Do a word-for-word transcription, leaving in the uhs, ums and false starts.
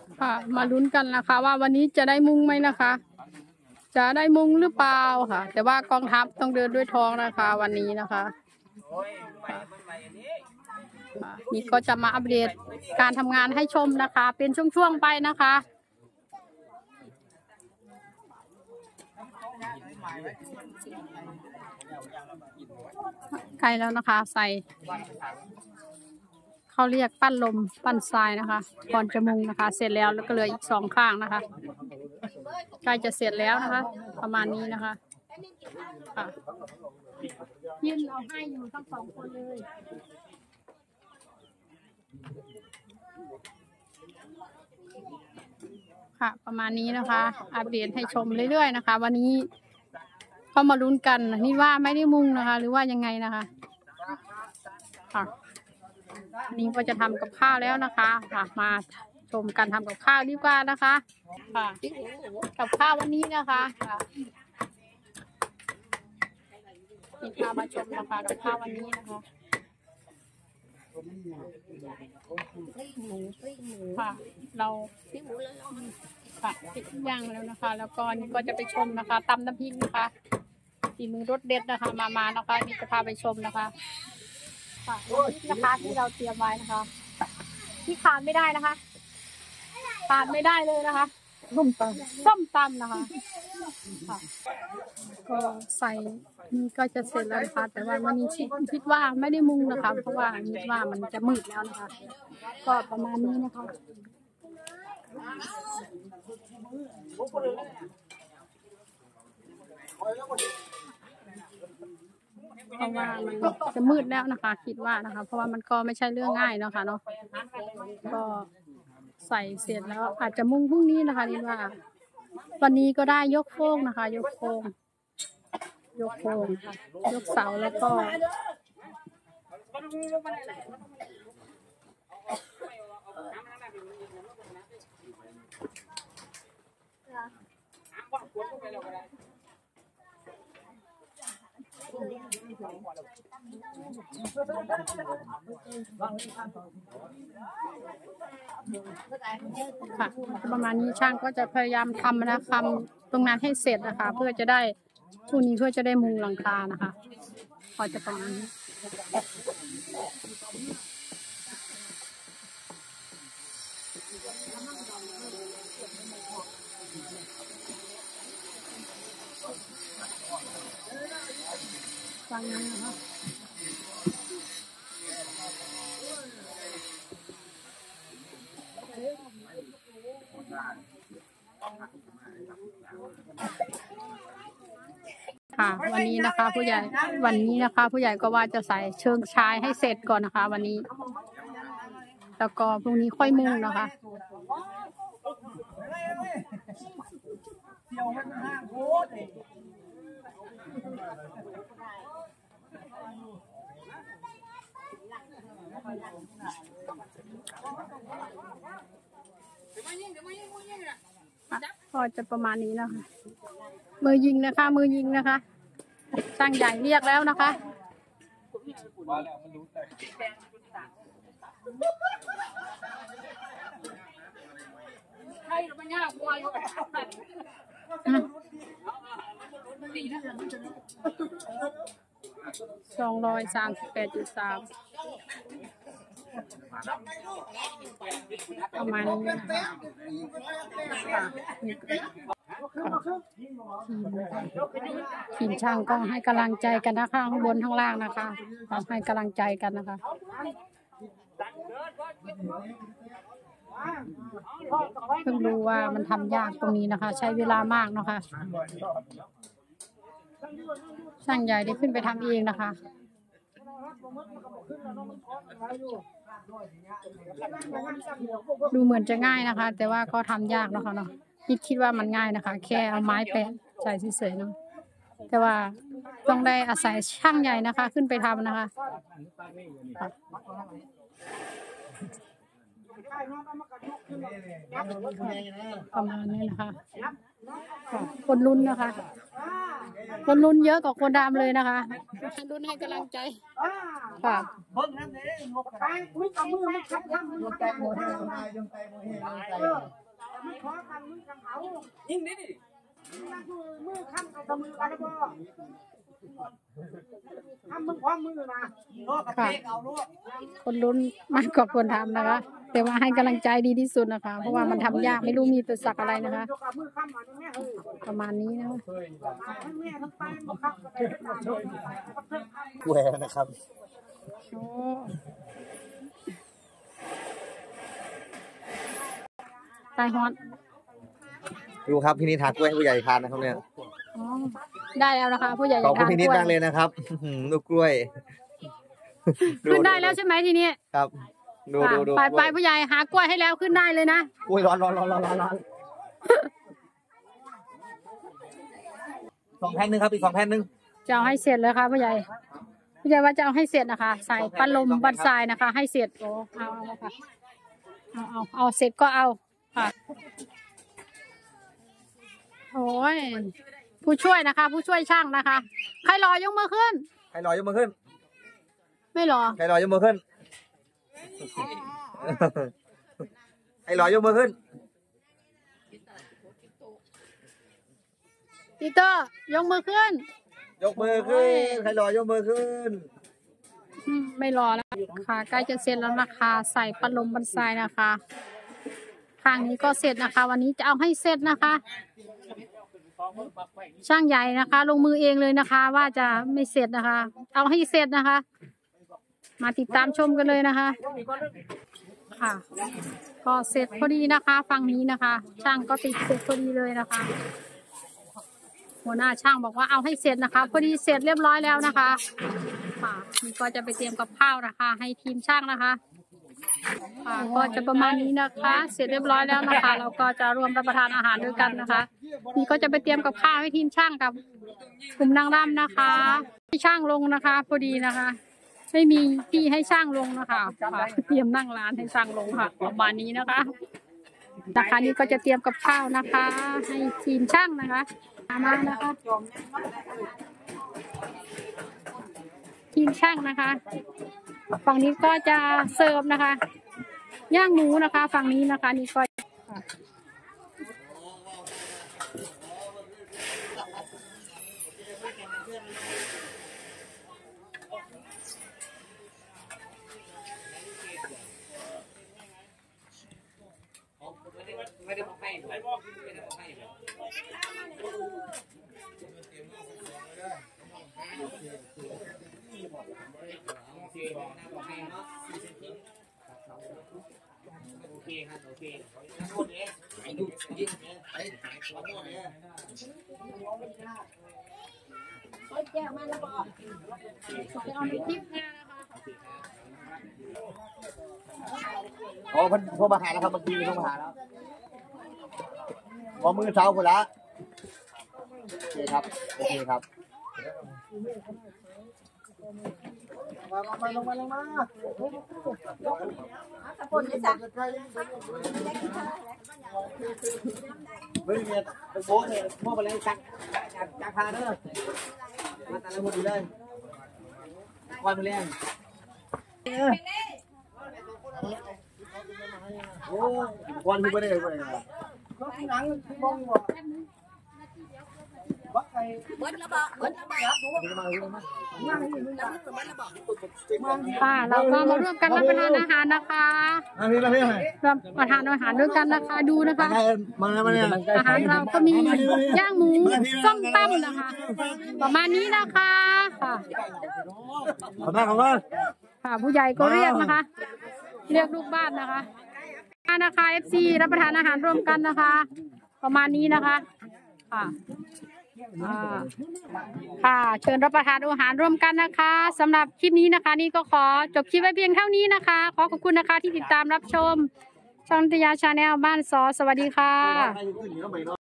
ค่ะมาลุ้นกันนะคะว่าวันนี้จะได้มุงไหมนะคะ จะได้มุงหรือเปล่าค่ะ แต่ว่ากองทัพต้องเดินด้วยท้องนะคะ วันนี้นะคะนี่ก็จะมาอัปเดตการทำงานให้ชมนะคะ เป็นช่วงๆไปนะคะใกล้แล้วนะคะ ใส่เขาเรียกปั้นลมปั้นทรายนะคะก่อนจะมุงนะคะ เสร็จแล้วแล้วก็เหลืออีกสองข้างนะคะใกล้จะเสร็จแล้วนะคะ ประมาณนี้นะคะค่ะยื่นเอาให้อยู่ทั้งสองคนเลยค่ะประมาณนี้นะคะ อัปเดตให้ชมเรื่อยๆนะคะ วันนี้เข้ามาลุ้นกันนี่ว่าไม่ได้มุงนะคะ หรือว่ายังไงนะคะค่ะอันนี้ก็จะทำกับข้าวแล้วนะคะค่ะมาชมการทำกับข้าวดีกว่านะคะค่ะกับข้าววันนี้นะคะนี่พามาชมนะคะกับข้าววันนี้นะคะค่ะเราค่ะติดย่างแล้วนะคะ แล้วก็นี่ก็จะไปชมนะคะตำน้ำพริกนะคะฝีมือรสเด็ดนะคะมามานะคะนี่จะพาไปชมนะคะค่ะนะคะที่เราเตรียมไว้นะคะที่ขาดไม่ได้นะคะขาดไม่ได้เลยนะคะส้มตำส้มตำนะคะค่ะก็ใส่นี่ก็จะเสร็จแล้วนะคะแต่ว่าวันนี้คิดว่าไม่ได้มุงนะคะเพราะว่าคิดว่ามันจะมืดแล้วนะคะก็ประมาณนี้นะคะเพราะว่ามันจะมืดแล้วนะคะคิดว่านะคะเพราะว่ามันก็ไม่ใช่เรื่องง่ายเนาะค่ะเนาะก็ใส่เสร็จแล้วอาจจะมุงพรุ่งนี้นะคะนี่ว่าวันนี้ก็ได้ยกโค้งนะคะยกโค้งยกโค้งยกเสาแล้วก็ค่ะประมาณนี้ช่างก็จะพยายามทำนะทำตรงนั้นให้เสร็จนะคะเพื่อจะได้พรุ่งนี้เพื่อจะได้มุงหลังคานะคะพอจะประมาณนี้ฟังนั้นนะคะค่ะวันนี้นะคะผู้ใหญ่วันนี้นะคะผู้ใหญ่ก็ว่าจะใส่เชิงชายให้เสร็จก่อนนะคะวันนี้แล้วก็พรุ่งนี้ค่อยมุงนะคะก็จะประมาณนี้นะคะมือยิงนะคะมือยิงนะคะช่างใหญ่เรียกแล้วนะคะสองร้อยสามสิบแปดจุดสามประมาณนี้นะคะทีมช่างก็ให้กำลังใจกันนะคะข้างบนข้างล่างนะคะให้กำลังใจกันนะคะเพิ่งรู้ว่ามันทำยากตรงนี้นะคะใช้เวลามากนะคะช่างใหญ่ได้ขึ้นไปทำเองนะคะดูเหมือนจะง่ายนะคะแต่ว่าก็ทำยากนะคะเนาะคิดคิดว่ามันง่ายนะคะแค่เอาไม้แปะใส่เฉยๆเนาะแต่ว่าต้องได้อาศัยช่างใหญ่นะคะขึ้นไปทำนะคะประมาณนี้นะคะคนลุ้นนะคะคนลุ้นเยอะกว่าคนดำเลยนะคะลุ้นให้กำลังใจค่ะยิงดิดิมือข้ามกับมือกันแล้วก็ทำมึงพร้อมมือนะโลกกับเด็กเอาโลกคนลุ้นมากกว่าคนทำนะคะ แต่ว่าให้กำลังใจดีที่สุดนะคะ เพราะว่ามันทำยากไม่รู้มีตัวสักอะไรนะคะ ประมาณนี้นะแหวนะครับตายฮอตดูครับพี่นิดทานกล้วยให้ผู้ใหญ่ทานนะครับเนี่ยได้แล้วนะคะผู้ใหญ่ขอบคุณพี่นิดมากเลยนะครับลูกกล้วยขึ้นได้แล้วใช่ไหมทีนี้ครับดูดูดูไปไปผู้ใหญ่หากล้วยให้แล้วขึ้นได้เลยนะอุ้ยร้อนร้อนร้อนร้อนร้อนสองแผ่นหนึ่งครับอีกสองแผ่นหนึ่งจะเอาให้เสร็จเลยค่ะผู้ใหญ่ผู้ใหญ่ว่าจะเอาให้เสร็จนะคะใส่พัดลมบันทรายนะคะให้เสร็จโอ้เอาเอาค่ะเอาเอาเอาเสร็จก็เอาค่ะโอ้ยผู้ช่วยนะคะผู้ช่วยช่างนะคะใครรอยกมือขึ้นใครรอยกมือขึ้นไม่รอใครรอยกมือขึ้นใครรอยกมือขึ้นปีเตอร์ยกมือขึ้นยกมือขึ้นใครรอยกมือขึ้นไม่รอแล้วค่ะใกล้จะเสร็จแล้วนะคะใส่พัดลมบันทรายนะคะข้างนี้ก็เสร็จนะคะวันนี้จะเอาให้เสร็จนะคะช่างใหญ่นะคะลงมือเองเลยนะคะว่าจะไม่เสร็จนะคะเอาให้เสร็จนะคะมาติดตามชมกันเลยนะคะค่ะก็เสร็จพอดีนะคะฝั่งนี้นะคะช่างก็ติดเสร็จพอดีเลยนะคะหัวหน้าช่างบอกว่าเอาให้เสร็จนะคะพอดีเสร็จเรียบร้อยแล้วนะคะค่ะนี่ก็จะไปเตรียมกับข้าวนะคะให้ทีมช่างนะคะค่ะก็จะประมาณนี้นะคะเสร็จเรียบร้อยแล้วนะคะเราก็จะร่วมรับประทานอาหารด้วยกันนะคะนี่ก็จะไปเตรียมกับข้าวให้ทีมช่างกับกลุ่มนางรำนะคะให้ช่างลงนะคะพอดีนะคะไม่มีที่ให้ช่างลงนะคะเตรียมนั่งร้านให้ช่างลงค่ะประมาณนี้นะคะนะคะนี่ก็จะเตรียมกับข้าวนะคะให้ทีมช่างนะคะมานะคะทีมช่างนะคะฝั่งนี้ก็จะเสิร์ฟนะคะย่างหมูนะคะฝั่งนี้นะคะนี่ก็ไม่ได้บอกให้ไม่ได้บอกให้โอเคครับโอเคโอเคไอ้ดูยิงไอ้ขอโทษเนี่ยแก้วมาแล้วบอกจะเอาในคลิปนะคะโอ้พันโทรมาหาแล้วครับเมื่อกี้โทรมาหาแล้วขอมือเช้าคนละโอเคครับโอเคครับมาลงมาลงมาลงมาเฮ้ยเนี่ยเป็นโบ๊ทเนี่ยพ่อไปเลยจักจักจักพาเด้อมาแต่ละคนดีเลยวันไปเลี้ยงโอ้วันที่ไม่ได้เลยหนังมองอยู่ค่ะเราก็มาร่วมกันรับประทานอาหารนะคะรับประทานอาหารด้วยกันนะคะดูนะคะอาหารเราก็มีย่างหมูส้มตำนะคะประมาณนี้นะคะค่ะขอบคุณขอบคุณค่ะผู้ใหญ่ก็เรียกนะคะเรียกลูกบ้านนะคะนะคะ เอฟ ซี รับประทานอาหารร่วมกันนะคะประมาณนี้นะคะค่ะค่ะเชิญรับประทานอาหารร่วมกันนะคะสำหรับคลิปนี้นะคะนี่ก็ขอจบคลิปไว้เพียงเท่านี้นะคะขอขอบคุณนะคะที่ติดตามรับชมช่องนิตยาชาแนลบ้านสอสวัสดีค่ะ